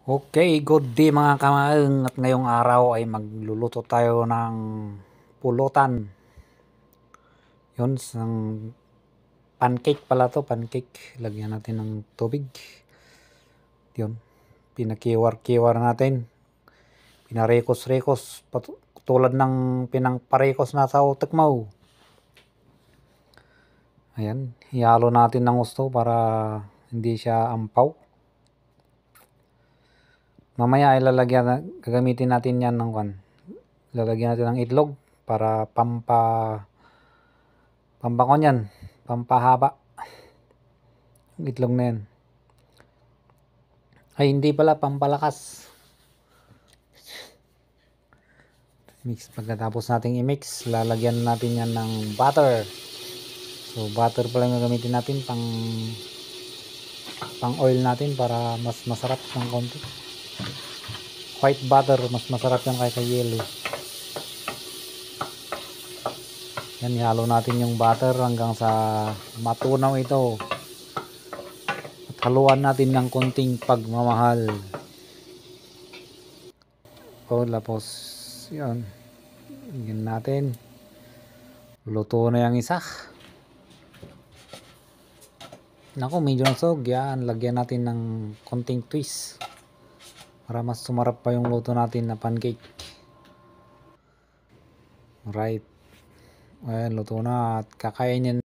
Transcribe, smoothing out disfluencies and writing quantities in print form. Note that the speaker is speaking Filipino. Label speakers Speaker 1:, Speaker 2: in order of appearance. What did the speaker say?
Speaker 1: Okay, good day mga kamaeng, at ngayong araw ay magluluto tayo ng pulutan. Yun, isang pancake pala to, pancake. Lagyan natin ng tubig. Yun, pinakiwar-kiwar natin. Pinarekos-rekos, tulad ng pinangparekos na sa utak mo. Ayan, ihalo natin ng gusto para hindi siya ampaw. Mamaya gagamitin natin yan ng lalagyan natin ng itlog para pampakon yan, pampahaba yung itlog na yan. Ay hindi pala, pampalakas. Pagkatapos nating i-mix, lalagyan natin yan ng butter. So butter pala yung gagamitin natin pang oil natin para mas masarap ng konti. White butter, mas masarap yan kaysa yellow. Yan, ihalo natin yung butter hanggang sa matunaw ito. At haluan natin ng konting pagmamahal. Tapos yan, lagyan natin. Luto na yung isa. Naku, medyo nasog. Yan, lagyan natin ng konting twist para mas sumarap pa yung luto natin na pancake. Right. Ayan, luto na at kakainin.